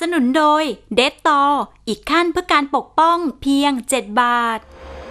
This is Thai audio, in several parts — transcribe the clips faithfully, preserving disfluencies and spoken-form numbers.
นุนโดยเดตตออีกขั้นเพื่อการปกป้องเพียงเจ็ดบาท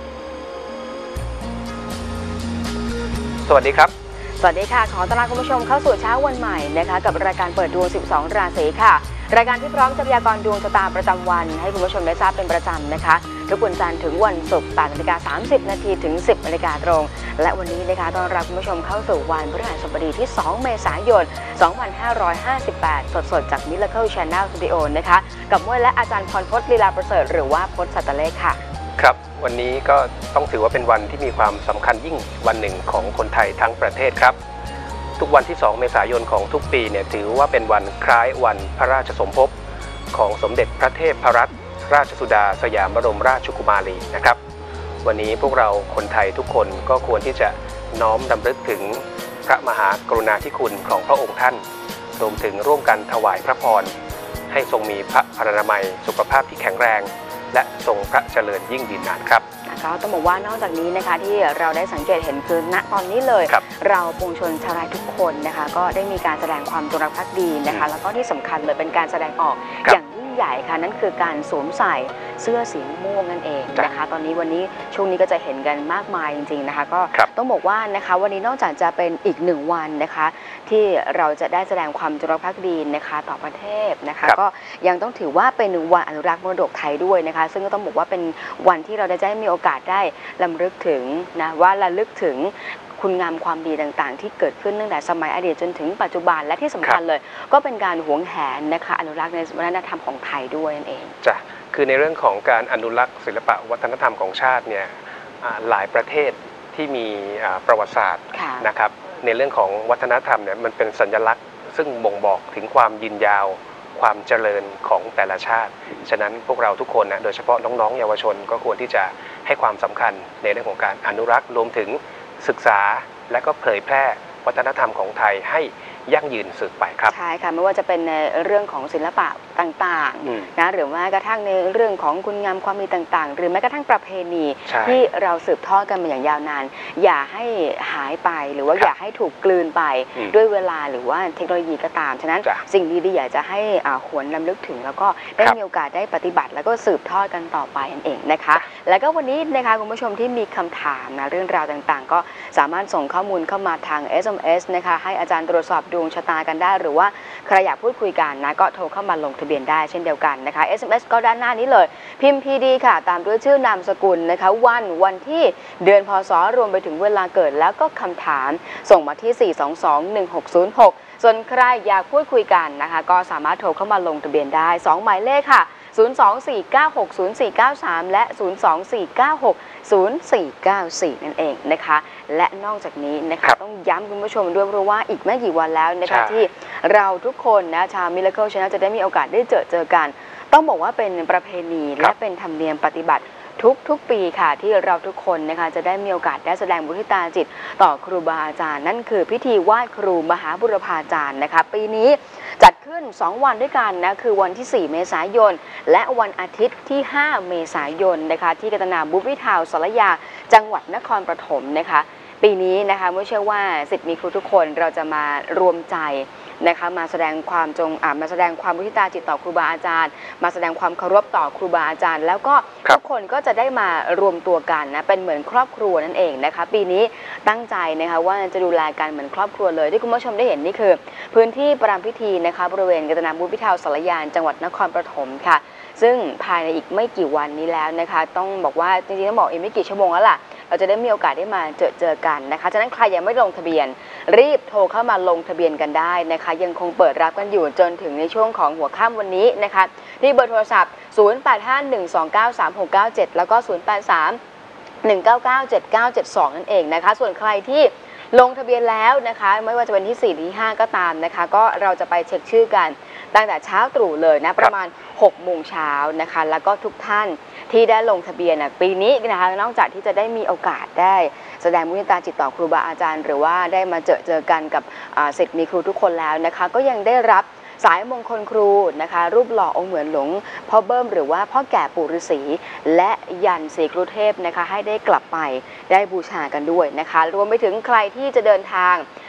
สวัสดีครับสวัสดีค่ะขอต้อนรับคุณผู้ชมเข้าสู่เช้าวันใหม่นะคะกับรายการเปิดดวงสิบสองราศีค่ะรายการที่พร้อมจะพยากรณ์ดวงชะตาประจำวันให้คุณผู้ชมได้ทราบเป็นประจำนะคะทุกวันจันทร์ถึงวันศุกร์แปดนาฬิกาสามสิบนาทีถึงสิบนาฬิกาตรงและวันนี้นะคะต้อนรับคุณผู้ชมเข้าสู่วันพฤหัสบดีที่สองเมษายนสองพันห้าร้อยห้าสิบแปดสดๆจาก Miracle Channel Studio นะคะกับมวยและอาจารย์พรพจน์ลีลาประเสริฐหรือว่าพจน์สัตเลขค่ะครับวันนี้ก็ต้องถือว่าเป็นวันที่มีความสำคัญยิ่งวันหนึ่งของคนไทยทั้งประเทศครับทุกวันที่สองเมษายนของทุกปีเนี่ยถือว่าเป็นวันคล้ายวันพระราชสมภพของสมเด็จพระเทพรัตนราชสุดาสยามบรมราชกุมารีนะครับวันนี้พวกเราคนไทยทุกคนก็ควรที่จะน้อมรำลึกถึงพระมหากรุณาธิคุณของพระองค์ท่านรวมถึงร่วมกันถวายพระพรให้ทรงมีพระพรรณนามัยสุขภาพที่แข็งแรงและทรงพระเจริญยิ่งยืนนานครับก็ต้องบอกว่านอกจากนี้นะคะที่เราได้สังเกตเห็นคือณตอนนี้เลยรเราปวงชนชาวไทยทุกคนนะคะก็ได้มีการแสดงความจงรักภักดีนะคะแล้วก็ที่สำคัญเลยเป็นการแสดงออกอย่างยิ่งใหญ่ค่ะนั่นคือการสวมใส่เสื้อสีม่วงนั่นเองนะคะตอนนี้วันนี้ช่วงนี้ก็จะเห็นกันมากมายจริงๆนะคะก็ต้องบอกว่านะคะวันนี้นอกจากจะเป็นอีกหนึ่งวันนะคะที่เราจะได้แสดงความจงรักภักดีนะคะต่อประเทศนะคะก็ยังต้องถือว่าเป็นหนึ่งวันอนุรักษ์มรดกไทยด้วยนะคะซึ่งก็ต้องบอกว่าเป็นวันที่เราได้มีโอกาสได้รำลึกถึงนะว่าระลึกถึงคุณงามความดีต่างๆที่เกิดขึ้นตั้งแต่สมัยอดีตจนถึงปัจจุบันและที่สำคัญเลยก็เป็นการหวงแหนนะคะอนุรักษ์ในวัฒนธรรมของไทยด้วยนั่นเองจ้ะคือในเรื่องของการอนุรักษ์ศิลปะวัฒนธรรมของชาติเนี่ยหลายประเทศที่มีประวัติศาสตร์นะครับในเรื่องของวัฒนธรรมเนี่ยมันเป็นสัญลักษณ์ซึ่งบ่งบอกถึงความยืนยาวความเจริญของแต่ละชาติฉะนั้นพวกเราทุกคนนะโดยเฉพาะน้องๆเยาวชนก็ควรที่จะให้ความสำคัญในเรื่องของการอนุรักษ์รวมถึงศึกษาและก็เผยแพร่วัฒนธรรมของไทยให้ยั่งยืนสืบไปครับใช่ค่ะไม่ว่าจะเป็นในเรื่องของศิลปะต่างๆนะหรือแม้กระทั่งในเรื่องของคุณงามความดีต่างๆหรือแม้กระทั่งประเพณีที่เราสืบทอดกันมาอย่างยาวนานอย่าให้หายไปหรือว่าอย่าให้ถูกกลืนไปด้วยเวลาหรือว่าเทคโนโลยีก็ตามฉะนั้นสิ่งดีๆอยากจะให้หวนรำลึกถึงแล้วก็ได้มีโอกาสได้ปฏิบัติแล้วก็สืบทอดกันต่อไปนั่นเองนะคะแล้วก็วันนี้นะคะคุณผู้ชมที่มีคำถามนะเรื่องราวต่างๆก็สามารถส่งข้อมูลเข้ามาทาง เอส เอ็ม เอส นะคะให้อาจารย์ตรวจสอบดวงชะตากันได้หรือว่าใครอยากพูดคุยกันนะก็โทรเข้ามาลงทะเบียนได้เช่นเดียวกันนะคะ เอส เอ็ม เอส ก็ด้านหน้านี้เลยพิมพ์ พี ดี ค่ะตามด้วยชื่อนามสกุลนะคะวันวันที่เดือนพศรวมไปถึงเวลาเกิดแล้วก็คำถามส่งมาที่สี่ สอง สอง หนึ่ง หก ศูนย์ หกส่วนใครอยากพูดคุยกันนะคะก็สามารถโทรเข้ามาลงทะเบียนได้สองหมายเลขค่ะศูนย์ สอง สี่ เก้า หก ศูนย์ สี่ เก้า สามและศูนย์ สอง สี่ เก้า หก ศูนย์ สี่ เก้า สี่นั่นเองนะคะและนอกจากนี้นะคะต้องย้ำคุณผู้ชมด้วยเพราะว่าอีกไม่กี่วันแล้วนะคะที่เราทุกคนนะชาว Miracle Channel จะได้มีโอกาสได้เจอเจอกันต้องบอกว่าเป็นประเพณีและเป็นธรรมเนียมปฏิบัติทุกทุกปีค่ะที่เราทุกคนนะคะจะได้มีโอกาสได้แสดงมุทิตาจิตต่อครูบาอาจารย์นั่นคือพิธีไหว้ครูมหาบุรพาจารย์นะคะปีนี้จัดขึ้นสองวันด้วยกันนะคือวันที่สี่เมษายนและวันอาทิตย์ที่ห้าเมษายนนะคะที่กัตนาบุฟวิทาวสารยาจังหวัดนครปฐมนะคะปีนี้นะคะไม่เชื่อว่าศิษย์มีครูทุกคนเราจะมารวมใจนะคะมาแสดงความจงอ่ามาแสดงความมุทิตาจิตต่อครูบาอาจารย์มาแสดงความเคารพต่อครูบาอาจารย์แล้วก็ทุกคนก็จะได้มารวมตัวกันนะเป็นเหมือนครอบครัวนั่นเองนะคะปีนี้ตั้งใจนะคะว่าจะดูแลกันเหมือนครอบครัวเลยที่คุณผู้ชมได้เห็นนี่คือพื้นที่ประรำพิธีนะคะบริเวณกัตนาบุฟวิทาวสารยาจังหวัดนครปฐมค่ะซึ่งภายในอีกไม่กี่วันนี้แล้วนะคะต้องบอกว่าจริงๆต้องบอกอีกไม่กี่ชั่วโมงแล้วล่ะเราจะได้มีโอกาสได้มาเจอเจอกันนะคะฉะนั้นใครยังไม่ลงทะเบียนรีบโทรเข้ามาลงทะเบียนกันได้นะคะยังคงเปิดรับกันอยู่จนถึงในช่วงของหัวค่ำวันนี้นะคะที่เบอร์โทรศัพท์ศูนย์ แปด ห้า หนึ่ง สอง เก้า สาม หก เก้า เจ็ดแล้วก็ศูนย์ แปด สาม หนึ่ง เก้า เก้า เจ็ด เก้า เจ็ด สองนั่นเองนะคะส่วนใครที่ลงทะเบียนแล้วนะคะไม่ว่าจะเป็นที่สี่หรือที่ห้าก็ตามนะคะก็เราจะไปเช็คชื่อกันตั้งแต่เช้าตรู่เลยนะประมาณหกโมงเช้านะคะแล้วก็ทุกท่านที่ได้ลงทะเบียนนะปีนี้นะคะนอกจากที่จะได้มีโอกาสได้แสดงมุทิตาจิตต่อครูบาอาจารย์หรือว่าได้มาเจอเจอกันกับศิษย์มีครูทุกคนแล้วนะคะก็ยังได้รับ สายมงคลครูนะคะรูปหล่อองค์เหมือนหลวงพ่อเบิ้มหรือว่าพ่อแก่ปู่ฤาษีและยันศรีกรุเทพนะคะให้ได้กลับไปได้บูชากันด้วยนะคะรวมไปถึงใครที่จะเดินทาง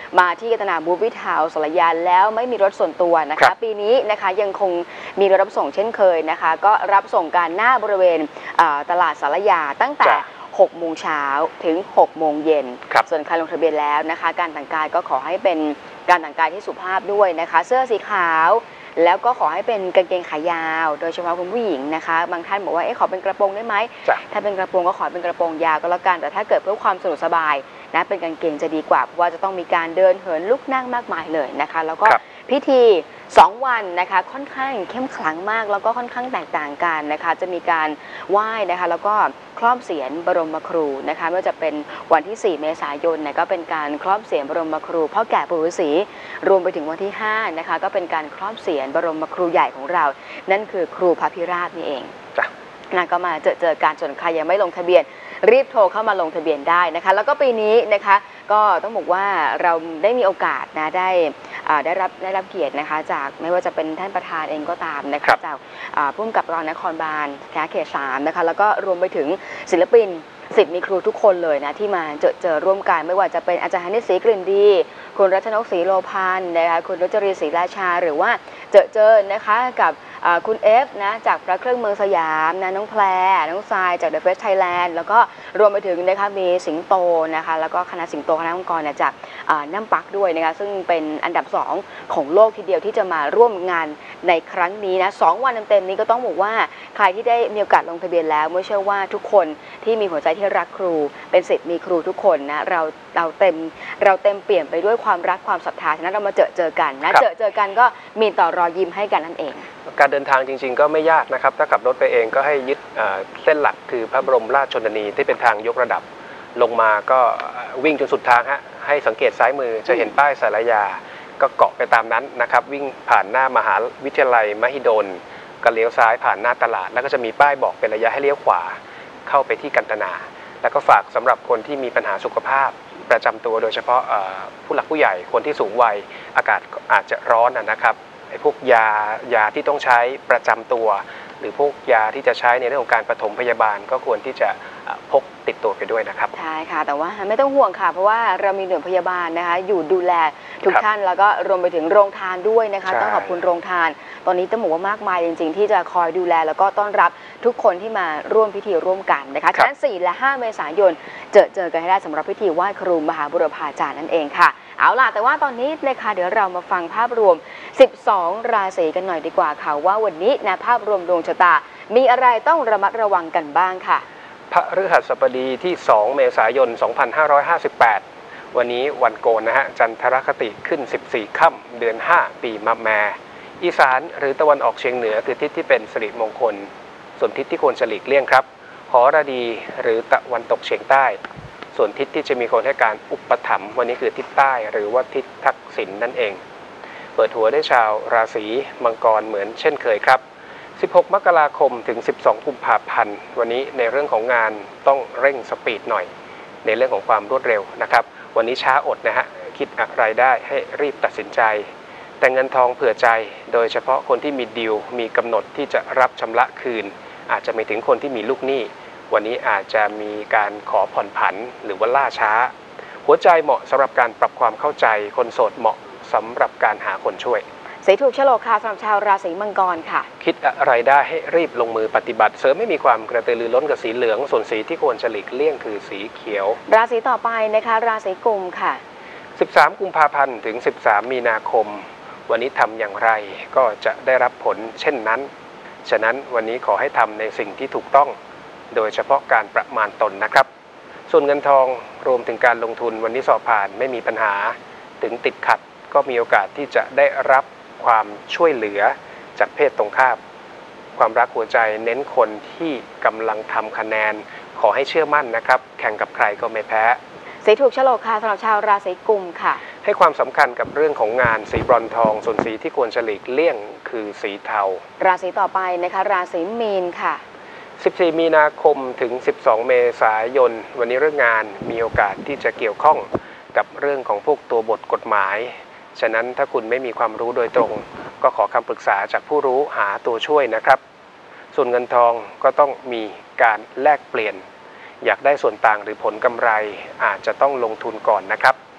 มาที่กัตนามูฟวี่ทาวน์สารยาแล้วไม่มีรถส่วนตัวนะคะปีนี้นะคะยังคงมีรถรับส่งเช่นเคยนะคะก็รับส่งการหน้าบริเวณตลาดสารยาตั้งแต่หกโมงเช้าถึงหกโมงเย็นส่วนใครลงทะเบียนแล้วนะคะการแต่งกายก็ขอให้เป็นการแต่งกายที่สุภาพด้วยนะคะเสื้อสีขาวแล้วก็ขอให้เป็นกางเกงขายาวโดยเฉพาะคุณผู้หญิงนะคะบางท่านบอกว่าเอ๊ะขอเป็นกระโปรงได้ไหมถ้าเป็นกระโปรงก็ขอเป็นกระโปรงยาวก็แล้วกันแต่ถ้าเกิดเพื่อความสะดวกสบายนะเป็นกางเกงจะดีกว่าเพราะว่าจะต้องมีการเดินเหินลุกนั่งมากมายเลยนะคะแล้วก็พิธีสองวันนะคะค่อนข้างเข้มขลังมากแล้วก็ค่อนข้างแตกต่างกันนะคะจะมีการไหว้นะคะแล้วก็ครอบเสียรบรมครูนะคะไม่ว่าจะเป็นวันที่สี่เมษายนเนี่ยก็เป็นการครอบเสียรบรมครูพ่อแก่ปู่ฤาษีรวมไปถึงวันที่ห้านะคะก็เป็นการครอบเสียรบรมครูใหญ่ของเรานั่นคือครูพระพิราบนี่เองนะก็มาเจอเจอการส่วนใครยังไม่ลงทะเบียนรีบโทรเข้ามาลงทะเบียนได้นะคะแล้วก็ปีนี้นะคะก็ต้องบอกว่าเราได้มีโอกาสนะได้ได้รับได้รับเกียรตินะคะจากไม่ว่าจะเป็นท่านประธานเองก็ตามนะคะจากผู้กำกับรองนครบาลเขตสามนะคะแล้วก็รวมไปถึงศิลปินศิษย์มีครูทุกคนเลยนะที่มาเจอเจอร่วมกันไม่ว่าจะเป็นอาจารย์ฮานิศรีกลิ่นดีคุณรัชนกศรีโลพันธ์นะคะคุณรัชรีศรีราชาหรือว่าเจอเจอนะคะกับคุณเอฟนะจากพระเครื่องเมืองสยามนะน้องแพรน้องทรายจาก The Face Thailand แล้วก็รวมไปถึงนะคะมีสิงโตนะคะแล้วก็คณะสิงโตคณะมังกรจากน้ำปักด้วยนะคะซึ่งเป็นอันดับสองของโลกทีเดียวที่จะมาร่วมงานในครั้งนี้นะสองวันเต็มๆนี้ก็ต้องบอกว่าใครที่ได้มีโอกาสลงทะเบียนแล้วไม่เชื่อว่าทุกคนที่มีหัวใจที่รักครูเป็นศิษย์มีครูทุกคนนะเราเราเต็มเราเต็มเปลี่ยนไปด้วยความรักความศรัทธาฉะนั้นเรามาเจอเจอกันนะเจอเจอกันก็มีต่อรอยยิ้มให้กันนั่นเองการเดินทางจริงๆก็ไม่ยากนะครับถ้าขับรถไปเองก็ให้ยึดเส้นหลักคือพระบรมราชชนนีที่เป็นทางยกระดับลงมาก็วิ่งจนสุดทางฮะให้สังเกตซ้ายมือจะเห็นป้ายสารยาก็เกาะไปตามนั้นนะครับวิ่งผ่านหน้ามหาวิทยาลัยมหิดลก็เลี้ยวซ้ายผ่านหน้าตลาดแล้วก็จะมีป้ายบอกเป็นระยะให้เลี้ยวขวาเข้าไปที่กันตนาแล้วก็ฝากสำหรับคนที่มีปัญหาสุขภาพประจำตัวโดยเฉพาะผู้หลักผู้ใหญ่คนที่สูงวัยอากาศอาจจะร้อนนะครับไอ้พวกยายาที่ต้องใช้ประจำตัวหรือพวกยาที่จะใช้ในเรื่องของการปฐมพยาบาลก็ควรที่จะพกติดตัวไปด้วยนะครับใช่ค่ะแต่ว่าไม่ต้องห่วงค่ะเพราะว่าเรามีหน่วยพยาบาลนะคะอยู่ดูแลทุกท่านแล้วก็รวมไปถึงโรงทานด้วยนะคะต้องขอบคุณโรงทานตอนนี้ต้องบอกว่ามากมายจริงๆที่จะคอยดูแลแล้วก็ต้อนรับทุกคนที่มาร่วมพิธีร่วมกันนะคะฉะนั้นสี่และห้าเมษายนเจอเจอกันให้ได้สำหรับพิธีไหว้ครูมหาบุรพาจารย์นั่นเองค่ะเอาล่ะแต่ว่าตอนนี้เลยค่ะเดี๋ยวเรามาฟังภาพรวมสิบสองราศีกันหน่อยดีกว่าค่ะว่าวันนี้นะภาพรวมดวงชะตามีอะไรต้องระมัดระวังกันบ้างค่ะพฤหัสบดีที่สองเมษายนสองพันห้าร้อยห้าสิบแปดวันนี้วันโกนนะฮะจันทรคติขึ้นสิบสี่ค่ำเดือนห้าปีมะแม่อีสานหรือตะวันออกเฉียงเหนือคือทิศที่เป็นสิริมงคลส่วนทิศที่ควรจะหลีกเลี่ยงครับหอระดีหรือตะวันตกเฉียงใต้ส่วนทิศที่จะมีคนให้การอุปถัมภ์วันนี้คือทิศใต้หรือว่าทิศทักษิณ นั่นเองเปิดหัวได้ชาวราศีมังกรเหมือนเช่นเคยครับสิบหกมกราคมถึงสิบสองกุมภาพันธ์วันนี้ในเรื่องของงานต้องเร่งสปีดหน่อยในเรื่องของความรวดเร็วนะครับวันนี้ช้าอดนะฮะคิดอะไรได้ให้รีบตัดสินใจแต่เงินทองเผื่อใจโดยเฉพาะคนที่มีดีลมีกำหนดที่จะรับชำระคืนอาจจะไปถึงคนที่มีลูกหนี้วันนี้อาจจะมีการขอผ่อนผันหรือว่าล่าช้าหัวใจเหมาะสำหรับการปรับความเข้าใจคนโสดเหมาะสำหรับการหาคนช่วยสีถูกโฉลกค่ะสำหรับชาวราศีมังกรค่ะคิดอะไรได้ให้รีบลงมือปฏิบัติเสริมไม่มีความกระตือรือร้นกับสีเหลืองส่วนสีที่ควรจะหลีกเลี่ยงคือสีเขียวราศีต่อไปนะคะราศีกุมค่ะสิบสามกุมภาพันธ์ถึงสิบสามมีนาคมวันนี้ทำอย่างไรก็จะได้รับผลเช่นนั้นฉะนั้นวันนี้ขอให้ทำในสิ่งที่ถูกต้องโดยเฉพาะการประมาณตนนะครับส่วนเงินทองรวมถึงการลงทุนวันนี้สอบผ่านไม่มีปัญหาถึงติดขัดก็มีโอกาสที่จะได้รับความช่วยเหลือจากเพศตรงข้ามความรักหัวใจเน้นคนที่กำลังทำคะแนนขอให้เชื่อมั่นนะครับแข่งกับใครก็ไม่แพ้สีถูกโฉลกค่ะสำหรับชาวราศีกุมค่ะให้ความสำคัญกับเรื่องของงานสีบรอนทองส่วนสีที่ควรจะหลีกเลี่ยงคือสีเทาราศีต่อไปนะคะราศีมีนค่ะสิบสี่มีนาคมถึงสิบสองเมษายนวันนี้เรื่องงานมีโอกาสที่จะเกี่ยวข้องกับเรื่องของพวกตัวบทกฎหมายฉะนั้นถ้าคุณไม่มีความรู้โดยตรงก็ขอคำปรึกษาจากผู้รู้หาตัวช่วยนะครับส่วนเงินทองก็ต้องมีการแลกเปลี่ยนอยากได้ส่วนต่างหรือผลกำไรอาจจะต้องลงทุนก่อนนะครับ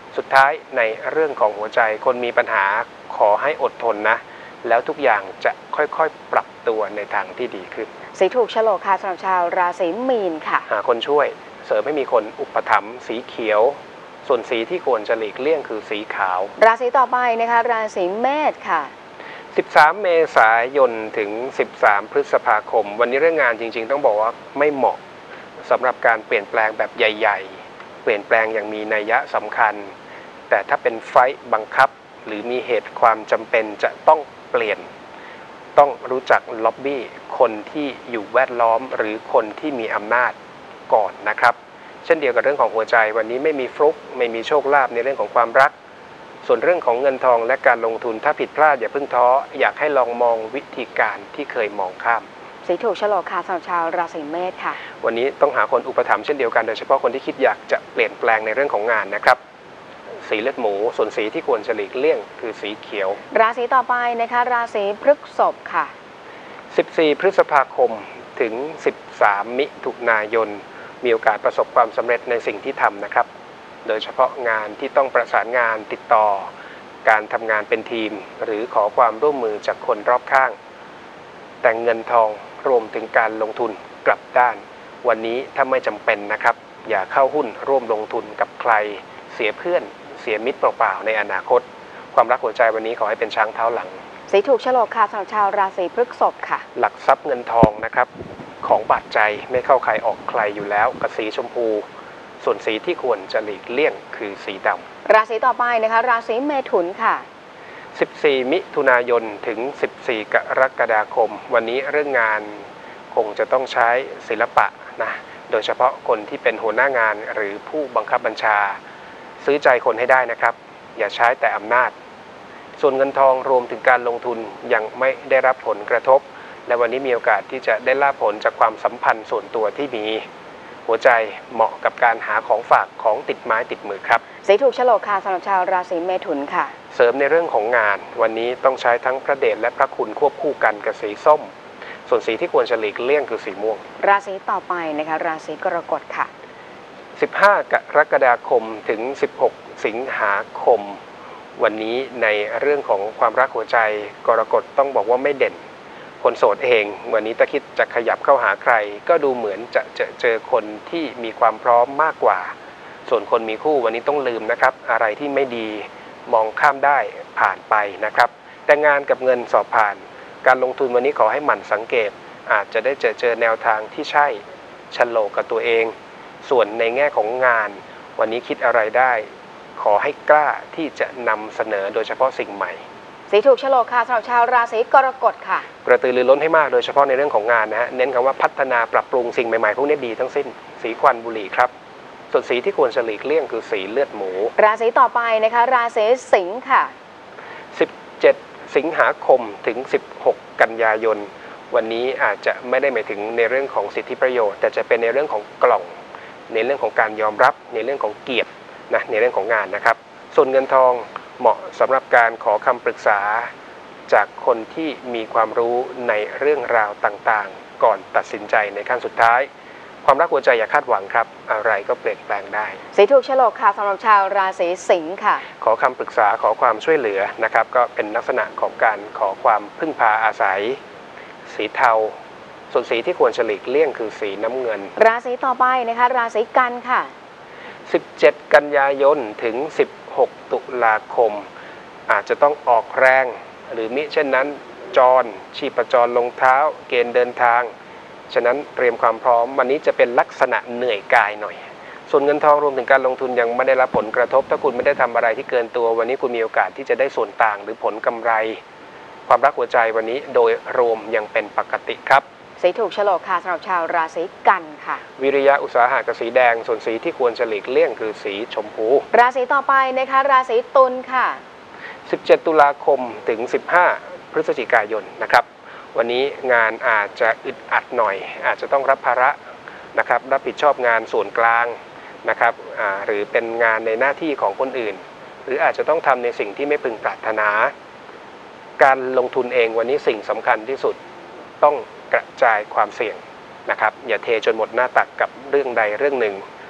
สุดท้ายในเรื่องของหัวใจคนมีปัญหาขอให้อดทนนะแล้วทุกอย่างจะค่อยๆปรับตัวในทางที่ดีขึ้นสีถูกโฉลกค่ะสำหรับชาวราศีมีนค่ะหาคนช่วยเสริมให้มีคนอุปถัมภ์สีเขียวส่วนสีที่ควรจะหลีกเลี่ยงคือสีขาวราศีต่อไปนะคะราศีเมษค่ะสิบสามเมษายนถึงสิบสามพฤษภาคมวันนี้เรื่องงานจริงๆต้องบอกว่าไม่เหมาะสำหรับการเปลี่ยนแปลงแบบใหญ่ๆเปลี่ยนแปลงอย่างมีนัยยะสำคัญแต่ถ้าเป็นไฟต์บังคับหรือมีเหตุความจำเป็นจะต้องเปลี่ยนต้องรู้จักล็อบบี้คนที่อยู่แวดล้อมหรือคนที่มีอำนาจก่อนนะครับเช่นเดียวกับเรื่องของหัวใจวันนี้ไม่มีฟลุกไม่มีโชคลาภในเรื่องของความรักส่วนเรื่องของเงินทองและการลงทุนถ้าผิดพลาดอย่าเพิ่งท้ออยากให้ลองมองวิธีการที่เคยมองข้ามสีถูกโฉลกค่ะสำหรับชาวราศีเมษค่ะวันนี้ต้องหาคนอุปถัมภ์เช่นเดียวกันโดยเฉพาะคนที่คิดอยากจะเปลี่ยนแปลงในเรื่องของงานนะครับสีเลือดหมูส่วนสีที่ควรจะหลีกเลี่ยงคือสีเขียวราศีต่อไปนะคะราศีพฤษภค่ะสิบสี่พฤษภาคมถึงสิบสามมิถุนายนมีโอกาสประสบความสำเร็จในสิ่งที่ทำนะครับโดยเฉพาะงานที่ต้องประสานงานติดต่อการทำงานเป็นทีมหรือขอความร่วมมือจากคนรอบข้างแต่เงินทองรวมถึงการลงทุนกลับด้านวันนี้ถ้าไม่จำเป็นนะครับอย่าเข้าหุ้นร่วมลงทุนกับใครเสียเพื่อนเสียมิตรเปล่าๆในอนาคตความรักหัวใจวันนี้ขอให้เป็นช้างเท้าหลังสีถูกโฉลกค่ะสำหรับชาวราศีพฤษภค่ะหลักทรัพย์เงินทองนะครับของบาดใจไม่เข้าใครออกใครอยู่แล้วกับสีชมพูส่วนสีที่ควรจะหลีกเลี่ยงคือสีดำราศีต่อไปนะคะราศีเมถุนค่ะสิบสี่มิถุนายนถึงสิบสี่กรกฎาคมวันนี้เรื่องงานคงจะต้องใช้ศิลปะนะโดยเฉพาะคนที่เป็นหัวหน้างานหรือผู้บังคับบัญชาซื้อใจคนให้ได้นะครับอย่าใช้แต่อำนาจส่วนเงินทองรวมถึงการลงทุนยังไม่ได้รับผลกระทบและวันนี้มีโอกาสที่จะได้ลาภผลจากความสัมพันธ์ส่วนตัวที่มีหัวใจเหมาะกับการหาของฝากของติดไม้ติดมือครับสีถูกโฉลกค่ะสำหรับชาวราศีเมถุนค่ะเสริมในเรื่องของงานวันนี้ต้องใช้ทั้งพระเดชและพระคุณควบคู่กันกับสีส้มส่วนสีที่ควรจะหลีกเลี่ยงคือสีม่วงราศีต่อไปนะคะราศีกรกฎค่ะสิบห้ากรกฎาคมถึงสิบหกสิงหาคมวันนี้ในเรื่องของความรักหัวใจกรกฎต้องบอกว่าไม่เด่นคนโสดเองวันนี้ถ้าคิดจะขยับเข้าหาใครก็ดูเหมือนจะเจอเจอคนที่มีความพร้อมมากกว่าส่วนคนมีคู่วันนี้ต้องลืมนะครับอะไรที่ไม่ดีมองข้ามได้ผ่านไปนะครับแต่งานกับเงินสอบผ่านการลงทุนวันนี้ขอให้หมั่นสังเกตอาจจะได้เจอเจอแนวทางที่ใช่ฉลกกับตัวเองส่วนในแง่ของงานวันนี้คิดอะไรได้ขอให้กล้าที่จะนำเสนอโดยเฉพาะสิ่งใหม่สีถูกโฉลกค่ะสำหรับชาวราศีกรกฎค่ะกระตือรือร้นให้มากโดยเฉพาะในเรื่องของงานนะฮะเน้นคำว่าพัฒนาปรับปรุงสิ่งใหม่ๆพวกนี้ดีทั้งสิ้นสีควันบุหรี่ครับส่วนสีที่ควรจะหลีกเลี่ยงคือสีเลือดหมูราศีต่อไปนะคะราศีสิงค์ค่ะสิบเจ็ดสิงหาคมถึงสิบหกกันยายนวันนี้อาจจะไม่ได้หมายถึงในเรื่องของสิทธิประโยชน์แต่จะเป็นในเรื่องของกล่องในเรื่องของการยอมรับในเรื่องของเกียรตินะในเรื่องของงานนะครับส่วนเงินทองเหมาะสำหรับการขอคำปรึกษาจากคนที่มีความรู้ในเรื่องราวต่างๆก่อนตัดสินใจในขั้นสุดท้ายความรักหัวใจอย่าคาดหวังครับอะไรก็เปลี่ยนแปลงได้สีถูกโฉลกค่ะสำหรับชาวราศีสิงค์ค่ะขอคำปรึกษาขอความช่วยเหลือนะครับก็เป็นลักษณะของการขอความพึ่งพาอาศัยสีเทาส่วนสีที่ควรหลีกเลี่ยงคือสีน้ำเงินราศีต่อไปนะคะราศีกันค่ะสิบเจ็ดกันยายนถึงสิบหกตุลาคมอาจจะต้องออกแรงหรือมิเช่นนั้นจรชีพจรลงเท้าเกณฑ์เดินทางฉะนั้นเตรียมความพร้อมวันนี้จะเป็นลักษณะเหนื่อยกายหน่อยส่วนเงินทองรวมถึงการลงทุนยังไม่ได้รับผลกระทบถ้าคุณไม่ได้ทำอะไรที่เกินตัววันนี้คุณมีโอกาสที่จะได้ส่วนต่างหรือผลกำไรความรักหัวใจวันนี้โดยรวมยังเป็นปกติครับสีถูกโฉลกค่ะสำหรับชาวราศีกันค่ะวิริยะอุตสาหะกับสีแดงส่วนสีที่ควรจะหลีกเลี่ยงคือสีชมพูราศีต่อไปนะคะราศีตุลค่ะสิบเจ็ดตุลาคมถึงสิบห้าพฤศจิกายนนะครับวันนี้งานอาจจะอึดอัดหน่อยอาจจะต้องรับภาระนะครับรับผิดชอบงานส่วนกลางนะครับหรือเป็นงานในหน้าที่ของคนอื่นหรืออาจจะต้องทำในสิ่งที่ไม่พึงปรารถนาการลงทุนเองวันนี้สิ่งสำคัญที่สุดต้องกระจายความเสี่ยงนะครับอย่าเทจนหมดหน้าตักกับเรื่องใดเรื่องหนึ่ง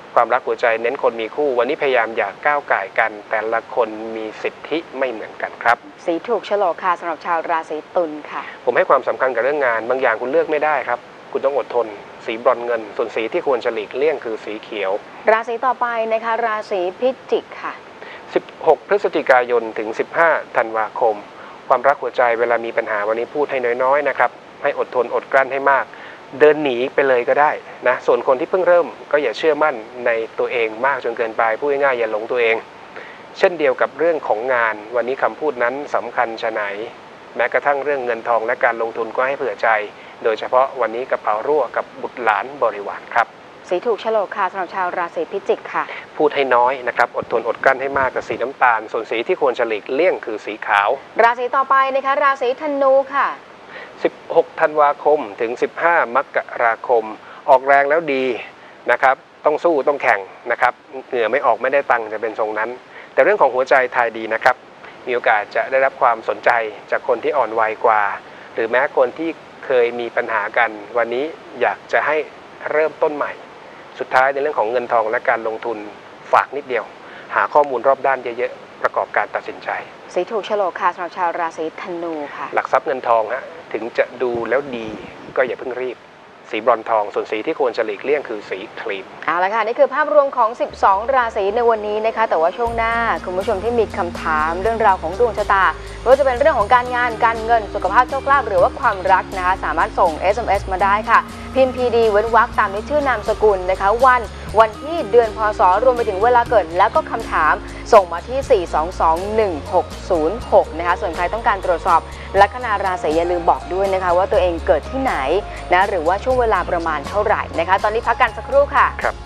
ความรักหัวใจเน้นคนมีคู่วันนี้พยายามอยากก้าวก่ายกันแต่ละคนมีสิทธิไม่เหมือนกันครับสีถูกโฉลกค่ะสำหรับชาวราศีตุลค่ะผมให้ความสำคัญกับเรื่องงานบางอย่างคุณเลือกไม่ได้ครับคุณต้องอดทนสีบรอนเงินส่วนสีที่ควรจะหลีกเลี่ยงคือสีเขียวราศีต่อไปนะคะราศีพิจิกค่ะสิบหกพฤศจิกายนถึงสิบห้าธันวาคมความรักหัวใจเวลามีปัญหาวันนี้พูดให้น้อยๆนะครับให้อดทนอดกลั้นให้มากเดินหนีไปเลยก็ได้นะส่วนคนที่เพิ่งเริ่มก็อย่าเชื่อมั่นในตัวเองมากจนเกินไปพูดง่ายๆอย่าหลงตัวเองเช่นเดียวกับเรื่องของงานวันนี้คำพูดนั้นสำคัญชะไหนแม้กระทั่งเรื่องเงินทองและการลงทุนก็ให้เผื่อใจโดยเฉพาะวันนี้กระเป๋ารั่วกับบุตรหลานบริวารครับสีถูกโฉลกค่ะสำหรับชาวราศีพิจิกค่ะพูดให้น้อยนะครับอดทนอดกลั้นให้มากกับสีน้ำตาลส่วนสีที่ควรจะหลีกเลี่ยงคือสีขาวราศีต่อไปนะคะราศีธนูค่ะสิบหกธันวาคมถึงสิบห้ามกราคมออกแรงแล้วดีนะครับต้องสู้ต้องแข่งนะครับเหงื่อไม่ออกไม่ได้ตังค์จะเป็นทรงนั้นแต่เรื่องของหัวใจทายดีนะครับมีโอกาสจะได้รับความสนใจจากคนที่อ่อนวัยกว่าหรือแม้คนที่เคยมีปัญหากันวันนี้อยากจะให้เริ่มต้นใหม่สุดท้ายในเรื่องของเงินทองและการลงทุนฝากนิดเดียวหาข้อมูลรอบด้านเยอะๆประกอบการตัดสินใจสีถูกโฉลกค่ะสำหรับชาวราศีธนูค่ะหลักทรัพย์เงินทองฮะถึงจะดูแล้วดีก็อย่าเพิ่งรีบสีบรอนทองส่วนสีที่ควรจะหลีกเลี่ยงคือสีครีมเอาละค่ะนี่คือภาพรวมของสิบสองราศีในวันนี้นะคะแต่ว่าช่วงหน้าคุณผู้ชมที่มีคำถามเรื่องราวของดวงชะตาไม่ว่าจะเป็นเรื่องของการงานการเงินสุขภาพโชคลาภหรือว่าความรักนะคะสามารถส่ง เอส เอ็ม เอส มาได้ค่ะพิมพ์ พี ดี เว้นวรรคตามด้วยชื่อนามสกุลนะคะวันวันที่เดือนพศรวมไปถึงเวลาเกิดแล้วก็คำถามส่งมาที่สี่ สอง สอง หนึ่ง หก ศูนย์ หกนะคะส่วนใครต้องการตรวจสอบลัคนาราศีอย่าลืมบอกด้วยนะคะว่าตัวเองเกิดที่ไหนนะหรือว่าช่วงเวลาประมาณเท่าไหร่นะคะตอนนี้พักกันสักครู่ค่ะครับ